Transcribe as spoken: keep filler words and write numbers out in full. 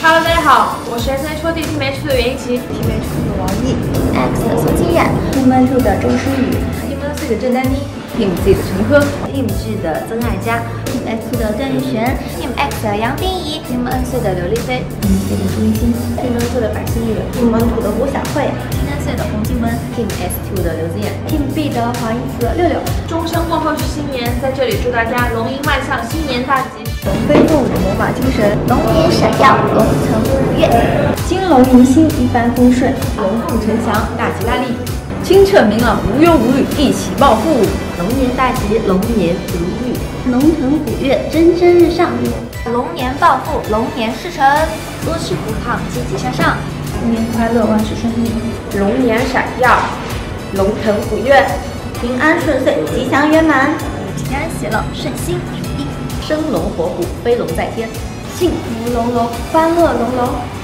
Hello， 大家好，我是 S H O D Team H 的袁一琪 ，Team H 的王毅 ，X 的宋清冉 ，Team H 的周诗雨 ，Team N C 的郑丹妮 ，Team Z 的陈珂 ，Team G 的曾爱佳 ，Team X 的段玉璇 ，Team X 的杨冰怡 ，Team N C 的刘丽菲 ，Team C 的朱一新 ，Team N C 的白昕雨 ，Team N 的胡晓慧 ，Team N C 的洪静雯 ，Team S two 的刘子妍 ，Team B 的黄一子六六。 钟声过后是新年，在这里祝大家龙吟迈向新年大吉。 龙飞凤舞魔法精神， 龙年闪耀，龙腾虎跃， 金龙迎新，一帆风顺， 龙凤呈祥，大吉大利，清澈明朗，无忧无虑，一起暴富， 龙年大吉，龙年如玉， 龙腾虎跃，蒸蒸日上， 龙年暴富，龙年事成，多吃不胖，积极向上， 新年快乐，万事顺利， 龙年闪耀，龙腾虎跃， 平安顺遂，吉祥圆满， 平安喜乐，顺心如意， 生龙活虎，飞龙在天， 幸福隆隆，欢乐融融。